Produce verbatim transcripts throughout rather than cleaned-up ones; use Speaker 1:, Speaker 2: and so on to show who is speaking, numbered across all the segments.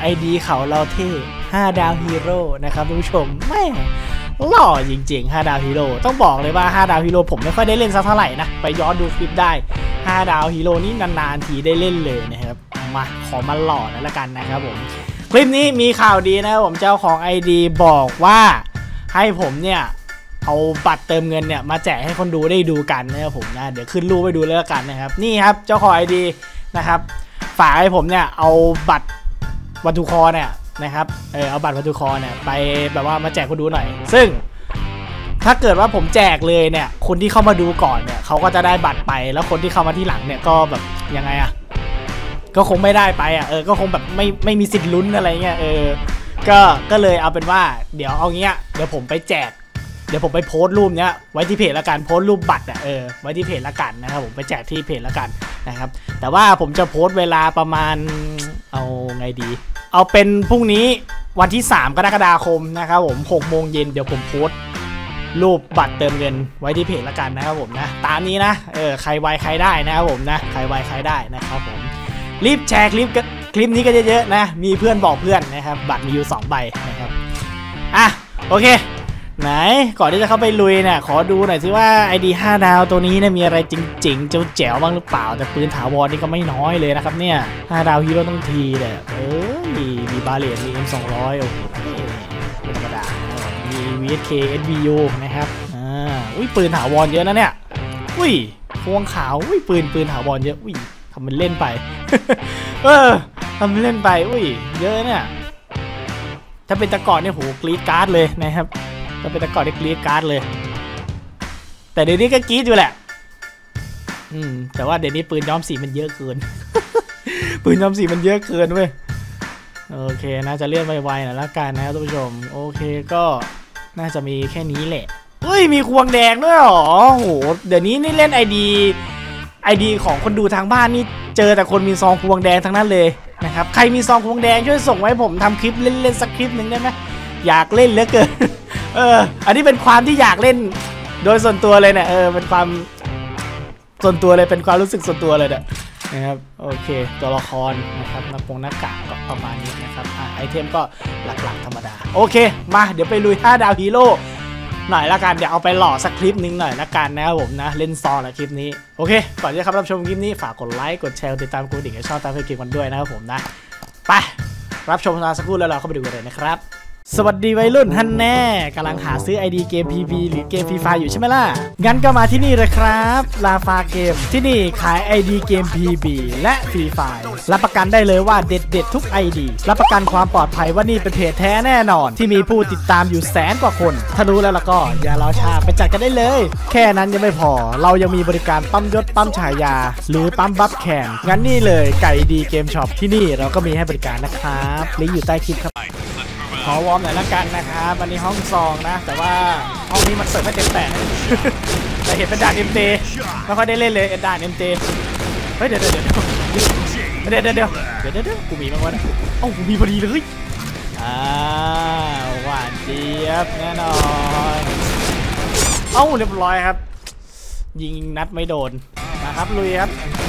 Speaker 1: ไอ ดี เขาเราเท่ห้าดาวฮีโร่นะครับทุกผู้ชมแม่หล่อจริงๆห้าดาวฮีโร่ต้องบอกเลยว่าห้าดาวฮีโร่ผมไม่ค่อยได้เล่นสักเท่าไหร่นะไปย้อนดูคลิปได้ห้าดาวฮีโร่นี่นานๆทีได้เล่นเลยนะครับมาขอมาหล่อแล้วละกันนะครับผมคลิปนี้มีข่าวดีนะครับผมเจ้าของ ไอ ดี บอกว่าให้ผมเนี่ยเอาบัตรเติมเงินเนี่ยมาแจกให้คนดูได้ดูกันนะครับผมนะเดี๋ยวขึ้นรูปไปดูแล้วกันนะครับนี่ครับเจ้าของ ไอ ดี นะครับฝากให้ผมเนี่ยเอาบัตรวัตถุคอเนี่ยนะครับเออเอาบัตรวัตถุคอเนี่ยไปแบบว่ามาแจกคนดูหน่อยซึ่งถ้าเกิดว่าผมแจกเลยเนี่ยคนที่เข้ามาดูก่อนเนี่ยเขาก็จะได้บัตรไปแล้วคนที่เข้ามาที่หลังเนี่ยก็แบบยังไงอะก็คงไม่ได้ไปอ่ะเออก็คงแบบไม่ไม่มีสิทธิ์ลุ้นอะไรเงี้ยเออก็ก็เลยเอาเป็นว่าเดี๋ยวเอาเงี้ยเดี๋ยวผมไปแจกเดี๋ยวผมไปโพสต์รูปเนี้ยไว้ที่เพจละกันโพสต์รูปบัตรอ่ะเออไว้ที่เพจละกันนะครับผมไปแจกที่เพจละกันนะครับแต่ว่าผมจะโพสต์เวลาประมาณเอาไงดีเอาเป็นพรุ่งนี้วันที่สามกรกฎาคมนะครับผมหกโมงเย็นเดี๋ยวผมโพสต์รูปบัตรเติมเงินไว้ที่เพจละกันนะครับผมนะตามนี้นะเออใครไวใครได้นะครับผมนะใครไวใครได้นะครับผมรีบแชร์คลิปคลิปนี้ก็เยอะๆนะมีเพื่อนบอกเพื่อนนะครับบัตรมีอยู่สองใบนะครับอ่ะโอเคไหนก่อนที่จะเข้าไปลุยเนี่ยขอดูหน่อยสิว่า ไอ ดี ห้าดาวตัวนี้เนี่ยมีอะไรจริงๆเจ้าแจ๋วบ้างหรือเปล่าแต่ปืนถาวรนี่ก็ไม่น้อยเลยนะครับเนี่ยห้าดาวฮีโร่ต้องทีเลยเอ้ยมีบาเลตมี เอ็ม สองร้อยโอ้โหธรรมดามี วี เอส เค เอส วี ยู นะครับอ่าอุ้ยปืนถาวรเยอะนะเนี่ยอุ้ยพวงขาวอุ้ยปืนปืนถาวรเยอะอุ้ยทำมันเล่นไป เออทำมันเล่นไปอุ้ยเยอะเนี่ยถ้าเป็นตะกอนเนี่ยโหกรี๊ดการ์ดเลยนะครับถ้าเป็นตะกอนเนี่ยกรี๊ดการ์ดเลยแต่เดี๋ยวนี้ก็กรี๊ดอยู่แหละอืมแต่ว่าเดี๋ยวนี้ปืนย้อมสีมันเยอะเกิน ปืนย้อมสีมันเยอะเกินเว้ยโอเคน่าจะเลื่อนไวๆหน่อยละกันนะครับท่านผู้ชมโอเคก็น่าจะมีแค่นี้แหละเฮ้ยมีควงแดงด้วยหรอโหเดี๋ยวนี้นี่เล่น ไอ ดี ไอ ดี ของคนดูทางบ้านนี่เจอแต่คนมีซองควงแดงทั้งนั้นเลยนะครับใครมีซองควงแดงช่วยส่งไว้ผมทำคลิปเล่นๆสักคลิปหนึ่งได้ไหมอยากเล่นเหลือเกินเอออันนี้เป็นความที่อยากเล่นโดยส่วนตัวเลยเนี่ยเออเป็นความส่วนตัวเลยเป็นความรู้สึกส่วนตัวเลยเนี่ยนะครับโอเคตัวละครนะครับหน้าปงหน้ากากก็ประมาณนี้นะครับอ่ะไอเทมก็หลักๆธรรมดาโอเคมาเดี๋ยวไปลุยห้าดาวฮีโร่หน่อยละกันเดี๋ยวเอาไปหล่อสักคลิปนึงหน่อยละกันนะครับผมนะเล่นซอนะคลิปนี้โอเคก่อนที่จะรับชมคลิปนี้ฝากกดไลค์กดแชร์ติดตามกูดิ่งให้ช่องตามเพื่อนเกมกันด้วยนะครับผมนะไปรับชมสักครู่แล้วเราเข้าไปดูกันเลยนะครับสวัสดีวัยรุ่นท่านแน่กำลังหาซื้อ ไอ ดี เกม พี บี หรือเกม ฟรี ไฟร์ อยู่ใช่ไหมล่ะงั้นก็มาที่นี่เลยครับลาฟาเกมที่นี่ขาย ไอ ดี เกม พี บี และ ฟรี ไฟร์ รับประกันได้เลยว่าเด็ดเด็ดทุก ไอ ดี รับประกันความปลอดภัยว่านี่เป็นเพจแท้แน่นอนที่มีผู้ติดตามอยู่แสนกว่าคนถ้ารู้แล้วล่ะก็อย่ารอช้าไปจัดกันได้เลยแค่นั้นยังไม่พอเรายังมีบริการปั๊มยศปั๊มฉายาหรือปั๊มบัฟแคนงั้นนี่เลยไก่ดีเกมช็อปที่นี่เราก็มีให้บริการนะครับลิงก์อยู่ใต้คลิปครับขอวอร์มหน่อยละกันนะครับวันนี้ห้องซองนะแต่ว่าห้องนี้มันเปิดไม่เต็มแปด แต่เห็นเป็นด่านเอ็มเตไม่ค่อยได้เล่นเลยด่านเอ็มเตเฮ้ยเดี๋ยวเดี๋ยวเดี๋ยวเดี๋ยวเดี๋ยวเดี๋ยวเดี๋ยวเดี๋ยวเดี๋ยวกูมีบ้างวะเอ้ากูมีพอดีเลยอ่าหวานเจี๊ยบแน่นอนเอ้าเรียบร้อยครับยิงนัดไม่โดนนะครับลุยครับ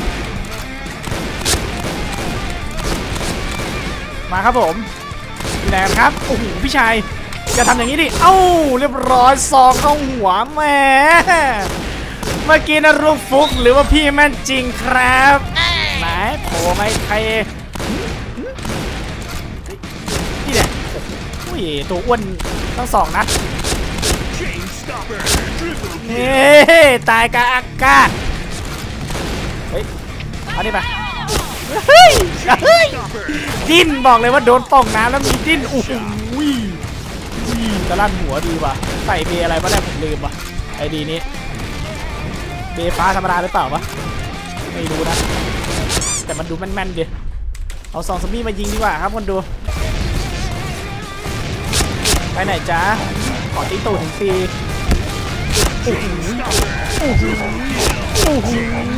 Speaker 1: มาครับผมแรงครับโอ้โหพี่ชายอย่าทำอย่างนี้ดิเอ้าเรียบร้อยซองเข้าหัวแหมเมื่อกี้นะรูปฟุกหรือว่าพี่แม่นจริงครับไหนโผล่ไม่ใครนี่แหละโอ้ยตัวอ้วนทั้งสองนัดเฮ้ยตายกลางอากาศเฮ้ยเอาดิไปเฮ้ยเฮ้ยดิ้นบอกเลยว่าโดนป่องน้ำแล้วมีดิ้นโอ้โหตะลั่นหัวดีว่ะใส่เบอะไรมาได้ผมลืมว่ะไอดีนี้เบฟ้าธรรมดาหรือเปล่าวะไม่รู้นะแต่มันดูแม่นๆดิเอาซองซอมบี้มายิงดีกว่าครับคนดูไปไหนจ๊ะขอตีตูดถึงตีโอ้โหโอ้โหโอ้โห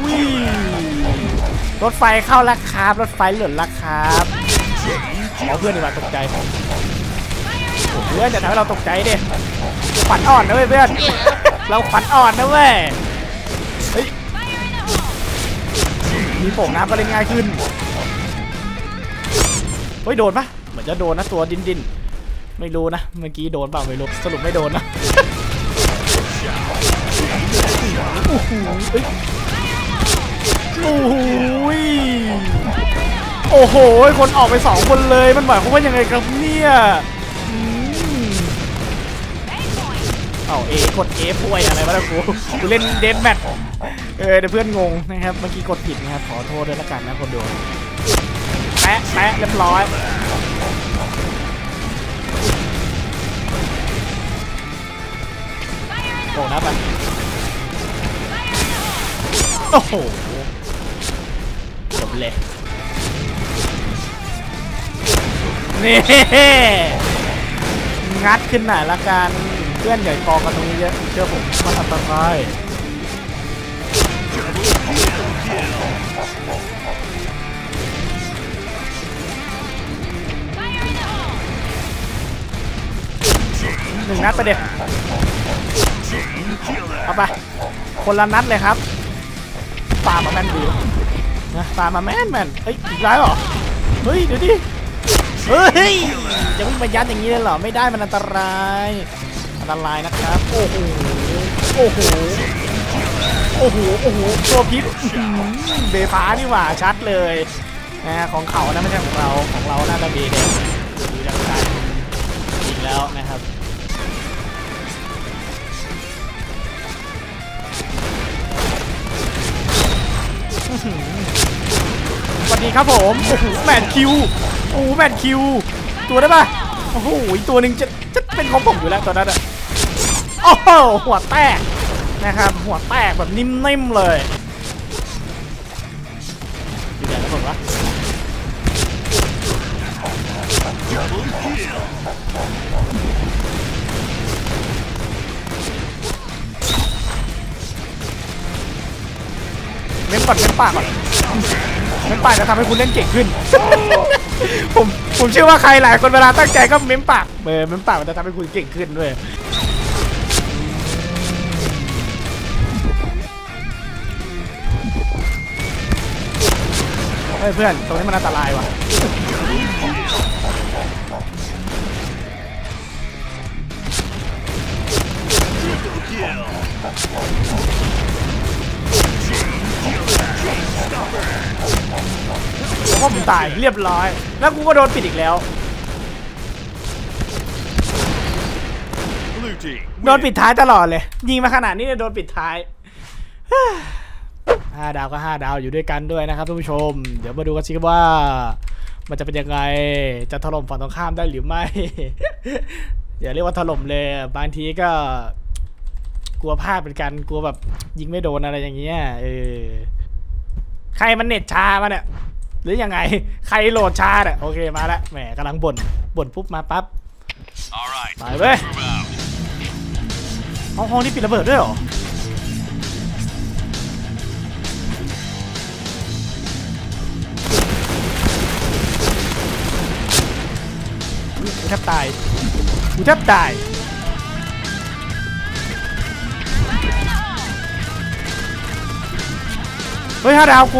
Speaker 1: รถไฟเข้าแล้วครับรถไฟหล่นแล้วครับขอเพื่อนดีกว่าตกใจเพื่อนจะทำให้เราตกใจดิขวัญอ่อนนะเว้ยเพื่อนเราขวัญอ่อนนะเว้ยเฮ้ยมีโป่งน้ำก็เล่นง่ายขึ้นเฮ้ยโดนปะมือนจะโดนนะตัวดินดินไม่รู้นะเมื่อกี้โดนเปล่าไม่รู้สรุปไม่โดนนะโอ้โหโอ้โหโอ้โหคนออกไปสองคนเลยมันหมายความว่ายังไงครับเนี่ยเอาเอกดเอป่วยอะไรวะล่ะกูกูเล่นเดนแมทเออเดี๋ยวเพื่อนงงนะครับเมื่อกี้กดผิดนะครับขอโทษด้วยละกันนะคนดูแปะแปะเรียบร้อยโดนนะไปโอ้โหจบเลยนี่งัดขึ้นหน่อยละกันเพื่อนใหญ่กองกันตรงนี้เยอะเชื่อผมมาทำอะไรหนึ่งนัดไปเด็ดเอาไปคนละนัดเลยครับปามาแมนดีนะปามาแมนแมนเฮ้ยอีกแล้วเหรอเฮ้ยเดี๋ยวดิเฮ้ยจะวิ่งมายัดอย่างนี้เลยเหรอไม่ได้มันอันตรายอันตรายนะครับโอ้โหโอ้โหโอ้โหโอ้โหตัวพิษเบฟ้านี่หว่าชัดเลยนะของเขานะไม่ใช่ของเราของเราน่าจะเบเด็กดูดังการอีกแล้วนะครับสวัสดีครับผมโอ้โหแมนคิวโอ้แมนคิวตัวได้ป่ะโอ้โหตัวหนึ่งจะจะเป็นของผมอยู่แล้วตอนนั้นอะโอ้โหหัวแตกนะครับหัวแตกแบบนิ่มๆเลยอยู่ไหนแล้วผมวะเม้มปัดเม้มปากก่อนเม้มปากจะทำให้คุณเล่นเก่งขึ้น ผมผมเชื่อว่าใครหลายคนเวลาตั้งใจก็เม้มปากเออเม้มปากมันจะทำให้คุณเก่งขึ้นด้วยเฮ้ยเพื่อนตรงนี้มันอันตรายว่ะแล้วก็ผมตายเรียบร้อยแล้วกูก็โดนปิดอีกแล้วโดนปิดท้ายตลอดเลยยิงมาขนาดนี้โดนปิดท้ายห้าดาวก็ห้าดาวอยู่ด้วยกันด้วยนะครับท่านผู้ชมเดี๋ยวมาดูกันสิว่ามันจะเป็นยังไงจะถล่มฝั่งตรงข้ามได้หรือไม่ อย่าเรียกว่าถล่มเลยบางทีก็กลัวพลาดเป็นกันกลัวแบบยิงไม่โดนอะไรอย่างเงี้ยเออใครมันเน็ตช้ามาเนี่ยหรือยังไงใครโหลดช้าเนี่ยโอเคมาแล้วแหมกำลังบ่นบ่นปุ๊บมาปั๊บไปเว้ยห้องห้องนี้ปิดระเบิดด้วยเหรอกูแทบตายกูแทบตายเฮ้ยห้าดาวกู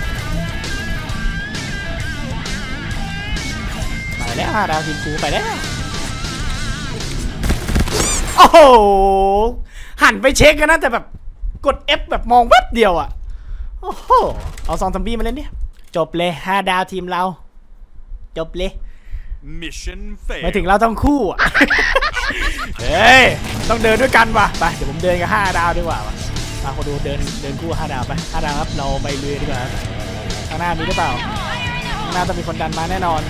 Speaker 1: ไปแล้วห้าดาวทีมกูไปแล้วโอ้โหหันไปเช็คกันนะแต่แบบกด F แบบมองแวบเดียวอ่ะโอ้โหเอาซองซัมบี้มาเล่นเนี่ยจบเลยห้าดาวทีมเราจบเลยไม่ถึงเราต้องคู่อ่ะ เฮ้ยต้องเดินด้วยกันว่ะไปเดี๋ยวผมเดินกับห้าดาวดีกว่าว่ะมาคนดูเดินเดินคู่ห้าดาวไปห้าดาวครับเราไปลุยดีกว่าข้างหน้ามีหรือเปล่าข้างหน้าต้องมีคนดันมาแน่นอน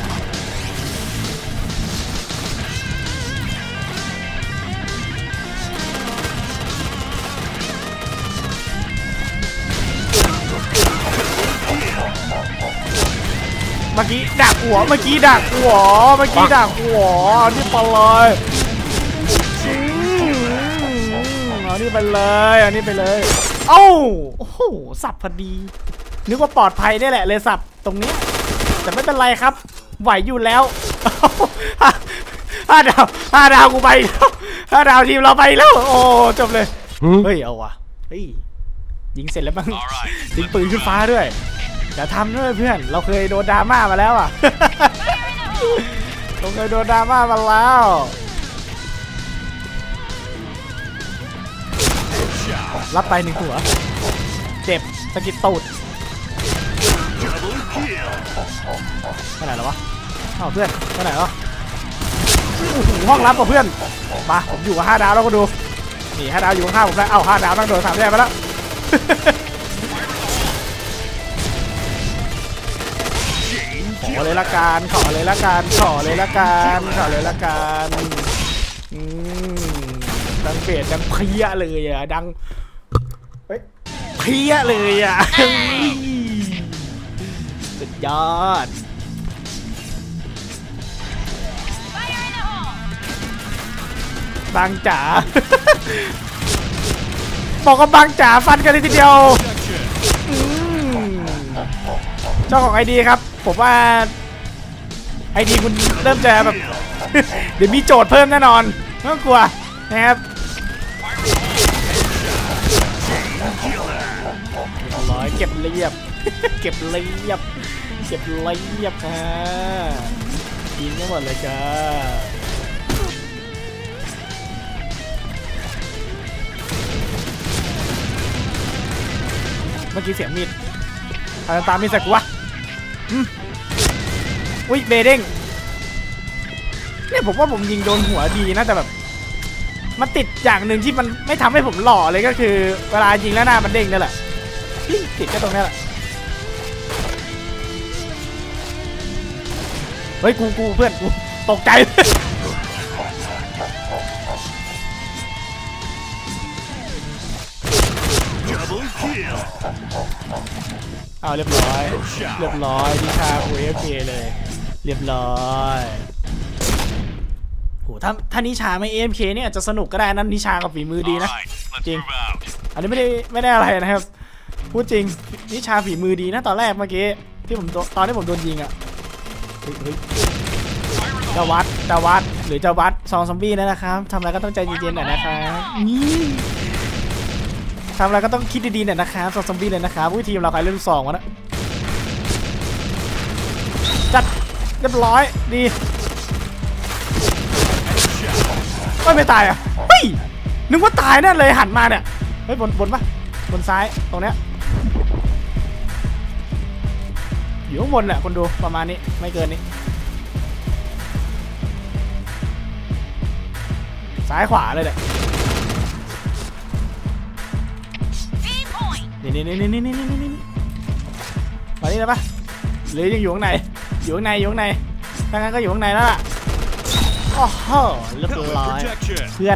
Speaker 1: เมื่อกี้ดักหัวเมื่อกี้ดักหัวเมื่อกี้ดักหัวเอานี่ไปเลยเอานี่ไปเลยเอานี่ไปเลยเอ้าโอ้โหสับพอดีนึกว่าปลอดภัยได้แหละเลยสับตรงนี้แต่ไม่เป็นไรครับไหวอยู่แล้วห้าดาวห้าดาวกูไปห้าดาวทีมเราไปแล้วโอ้จบเลยเฮ้ยเอาวะเฮ้ยยิงเสร็จแล้วมั้งยิงปืนขึ้นฟ้าด้วยอย่าทำด้วยเพื่อนเราเคยโดนดราม่ามาแล้วอ่ะผมเคยโดนดราม่ามาแล้วรับไปหนึ่งหัวเจ็บสะกิดตูดไปไหนแล้ววะอ้าวเพื่อนไปไหนแล้วห้องลับกับเพื่อนมาผมอยู่กับห้าดาวแล้วก็ดูนี่ห้าดาวอยู่ข้างผมแล้วเอ้าห้าดาวนั่งโดนสามแยกไปแล้วขอเลยละกันขอเลยละกันขอเลยละกันขอเลยละกันอืมดังเปรตดังเพี้ยเลยอ่ะดังเฮ้ยเพี้ยเลยอ่ะสุดยอดบางจ๋าบอกว่าบางจ๋าฟันกันเลยทีเดียวเจ้าของไอดีครับผมว่าไอดีคุณเริ่มจะแบบเดี๋ยวมีโจทย์เพิ่มแน่นอนไม่ต้องกลัวนะครับร้อยเก็บเรียบเก็บเรียบเก็บเรียบค่ะกินไม่หมดเลยจ้าเมื่อกี้เสียงมีดตาตามีดใส่กูวะอุ้ยเบเด้งเนี่ยผมว่าผมยิงโดนหัวดีนะแต่แบบมันติดอย่างหนึ่งที่มันไม่ทำให้ผมหล่อเลยก็คือเวลายิงแล้วหน้ามันเด้งนั่นแหละติดแค่ตรงนี้แหละเฮ้ยกูกูเพื่อนกูตกใจเอาเรียบร้อยเรียบร้อยนิชาคุยโอเคเลยเรียบร้อยโหถ้าถ้านิชาไม่เอ็มเคเนี่ยอาจจะสนุกก็ได้นั่นนิชากับฝีมือดีนะจริงอันนี้ไม่ได้ไม่ได้อะไรนะครับพูดจริงนิชาฝีมือดีนะตอนแรกเมื่อกี้ที่ผมตอนที่ผมโดนยิงอ่ะจะวัดจะวัดหรือจะวัดซองซอมบี้นะครับทำอะไรก็ต้องใจเย็นๆหน่อยนะครับนี่ทำอะไรก็ต้องคิดดีๆหน่อยนะครับซองซอมบี้เลยนะครับวิธีเราใครเล่นลูกซองวะนะจัดเรียบร้อยดีไม่ไม่ตายอ่ะเฮ้ยนึกว่าตายแน่เลยหันมาเนี่ยเฮ้ยบนบนปะบนซ้ายตรงเนี้ยอยู่ข้างบนแหละคนดูประมาณนี้ไม่เกินนี้ซ้ายขวาเลยแหละนี่นี่นี่นี่นี่นี่นี่มานี่เลยปะหรือยังอยู่ข้างในอยู่ข้างในอยู่ข้างในถ้างั้นก็อยู่ข้างในแล้วล่ะโอ้โหเรียบร้อยเพื่อน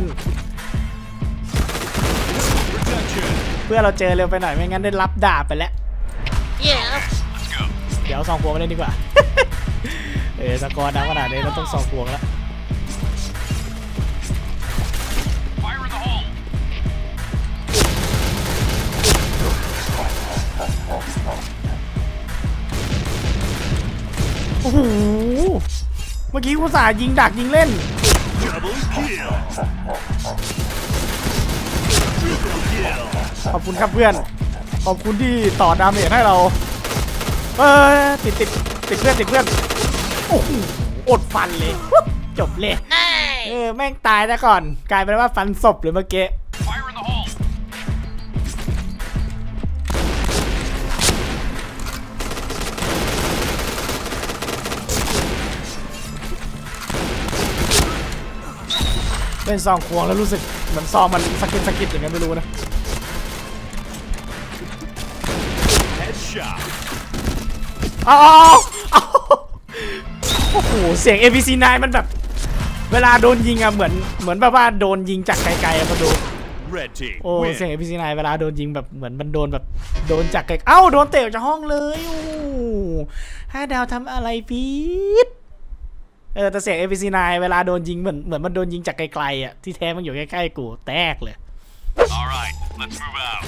Speaker 1: เพื่อนเราเจอเร็วไปหน่อยไม่งั้นได้รับดาบไปแล้วเดี๋ยวสองพวงมาเล่นดีกว่าเออสกอร์ดังขนาดนี้เราต้องสองพวงแล้วโอ้โหเมื่อกี้กูสายิงดักยิงเล่นขอบคุณครับเพื่อนขอบคุณที่ต่อดาเมจให้เราเออติดติดติดเพื่อนติดเพื่อนโอ้โหอดฟันเลยจบเลยเออแม่งตายแล้วก่อนกลายเป็นว่าฟันศพเลยเมื่อกี้เล่นซองควงแล้วรู้สึกเหมือนซองมันสกิดสกิดอย่างเงี้ยไม่รู้นะเอาเอาโอ้โหเสียง เอ พี ซี ไนน์ มันแบบเวลาโดนยิงอะเหมือนเหมือนแบบว่าโดนยิงจากไกลๆอะมาดูโอ้เสียง เอ พี ซี ไนน์ เวลาโดนยิงแบบเหมือนมันโดนแบบโดนจากไกลเอ้าโดนเตะออกจากห้องเลยโอ้ห้าดาวทำอะไรพีดเออแต่เสียง เอ พี ซี ไนน์ เวลาโดนยิงเหมือนเหมือนมันโดนยิงจากไกลๆอ่ะที่แท้มันอยู่ใกล้ๆกูแตกเลย Alright, let's move out.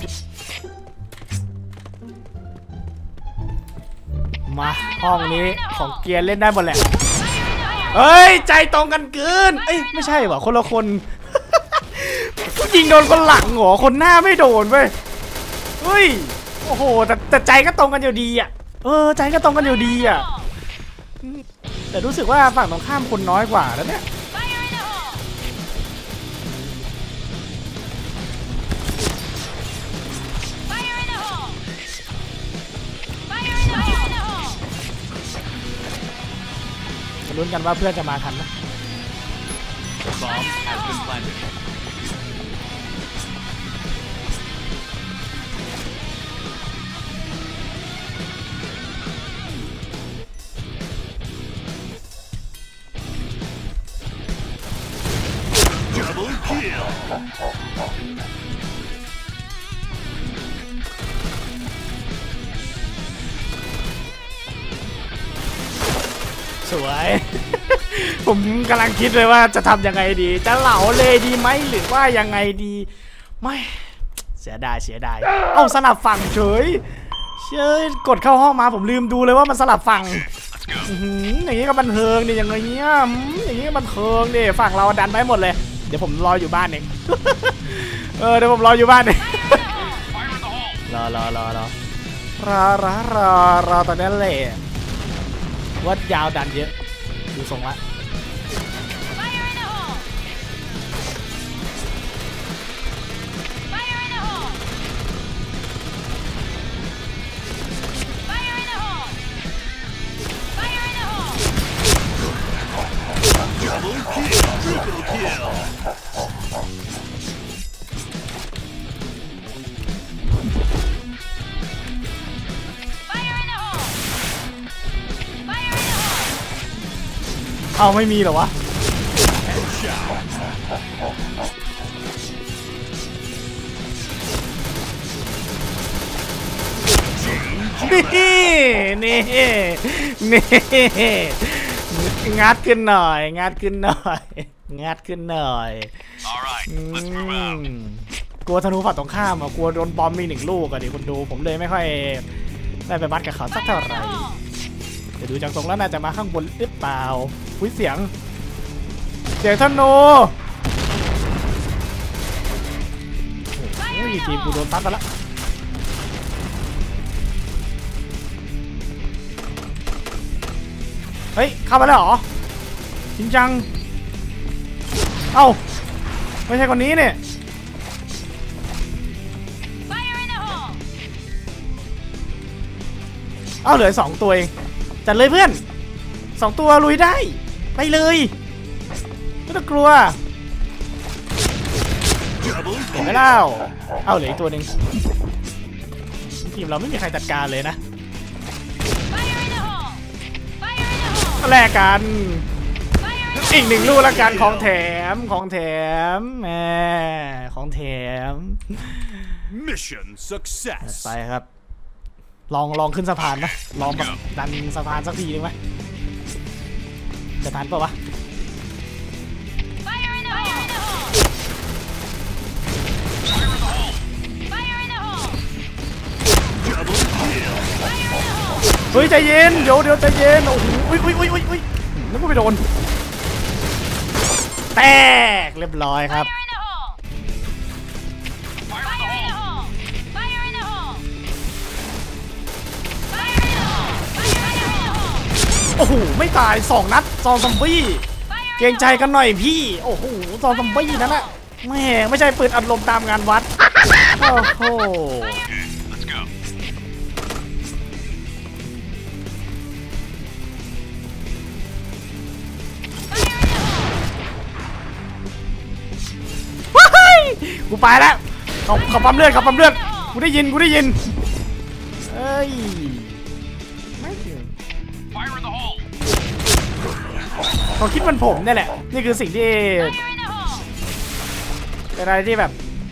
Speaker 1: มาห้องนี้ของเกียร์เล่นได้หมดแหละเฮ้ยใจตรงกันเกินเอ้ยไม่ใช่หว่าคนละคนยิงโดนคนหลังเหรอคนหน้าไม่โดนเว้ยเฮ้ยโอ้โหแต่แต่ใจก็ตรงกันอยู่ดีอ่ะเออใจก็ตรงกันอยู่ดีอ่ะแต่รู้สึกว่าฝั่งตรงข้ามคนน้อยกว่าแล้วเนี่ยจะลุ้นกันว่าเพื่อนจะมาทันไหมสวย ผมกำลังคิดเลยว่าจะทำยังไงดีจะเหลาเลยดีไหมหรือว่ายังไงดีไม่เสียดายเสียดายเอ้าสลับฝั่งเฉยเชยกดเข้าห้องมาผมลืมดูเลยว่ามันสลับฝั่งอย่างนี้ก็บันเทิงดิอย่างเงี้ยอย่างนี้ก็บันเทิงดิฝั่งเราดันไปหมดเลยเดี๋ยวผมรออยู่บ้านเองเออเดี๋ยวผมรออยู่บ้านเองรอรอรอรอรอรอรอรอตอนนั้นเลยวัดยาวดันเยอะดูทรงละเอาไม่มีเหรอวะนี่นี่นี่งัดขึ้นหน่อยงัดขึ้นหน่อยงัดขึ้นหน่อยกลัวธนูฝั่งตรงข้ามอ่ะกลัวโดนบอมมีหนึ่งลูกอ่ะดิคุณดูผมเลยไม่ค่อยได้ไปบัดกับเขาสักเท่าไหร่เดี๋ยวดูจากตรงแล้วน่าจะมาข้างบนหรือเปล่าอุ้ยเสียงเสียงธนูโอ้ยทีมกูโดนตัดไปละเฮ้ยเข้าไปแล้วเหรอจริงจังเอ้าไม่ใช่คนนี้เนี่ยเอ้าเหลือสองตัวเองจัดเลยเพื่อนสองตัวลุยได้ไปเลยไม่ต้องกลัวเห็นไหมเล่าเอ้าเหลืออีกตัวหนึ่งทีมเราไม่มีใครจัดการเลยนะแลกกันอีกหนึ่งลูกละกันของแถมของแถมแหมของแถม
Speaker 2: Mission success
Speaker 1: ไปครับลองลองขึ้นสะพานนะลองแบบดันสะพานสักทีนึงไหมจะทันป่าววะเฮ้ยใจเย็นเดี๋ยวเดี๋ยวใจเย็นโอ้โหอุ้ยอุ้ยอุ้ยอุ้ยนึกว่าไปโดนแตกเรียบร้อยครับโอ้โหไม่ตายสองนัดซองซอมบี้เกรงใจกันหน่อยพี่โอ้โหซองซอมบี้นั่นแหละแม่ไม่ใช่ปืนอัดลมตามงานวัดโอ้โหกูไปแล้วเขาเขาปั๊มเลือดเขาปั๊มเลือดกูได้ยินกูได้ยินเอ้ยไม่ถึงเขาคิดมันผมนี่แหละนี่คือสิ่งที่เป็นอะไรที่แบบ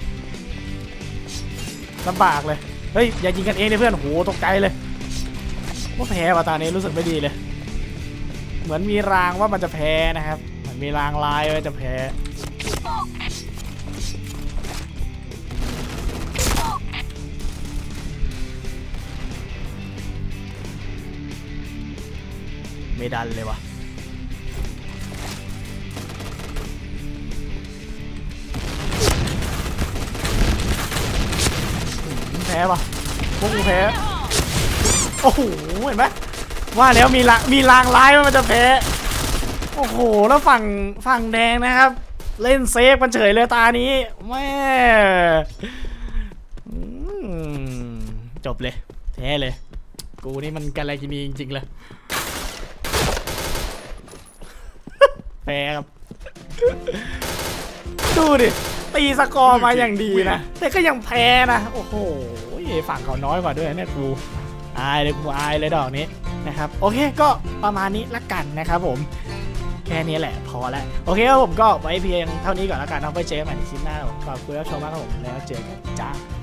Speaker 1: ลำบากเลยเฮ้ยอย่ายิงกันเองเลยเพื่อนโหตกใจเลยว่าแพ้ว่ะตอนนี้รู้สึกไม่ดีเลยเหมือนมีรางว่ามันจะแพ้นะครับเหมือนมีรางลายว่าจะแพ้ไม่ดันเลยวะแพ้ปะพวกกูแพ้โอ้โหเห็นไหมว่าแล้วมีละมีลางร้ายว่ามันจะแพ้โอ้โหแล้วฝั่งฝั่งแดงนะครับเล่นเซฟกันเฉยเลยตานี้แม่จบเลยแท้เลยกูนี่มันกันอะไรกินีจริงๆเลยแพ้ครับดูดิตีสกอร์มาอย่างดีนะแต่ก็ยังแพ้นะโอ้โหฝั่งเขาน้อยกว่าด้วยเนี่ยกูอายเลยกูอายเลยดอกนี้นะครับโอเคก็ประมาณนี้ละกันนะครับผมแค่นี้แหละพอแล้วโอเคครับผมก็ไว้เพียงเท่านี้ก่อนละกันเอาไปเจอกันใหม่ในคลิปหน้าขอบคุณที่รับชมมากครับผมแล้วเจอกันจ้า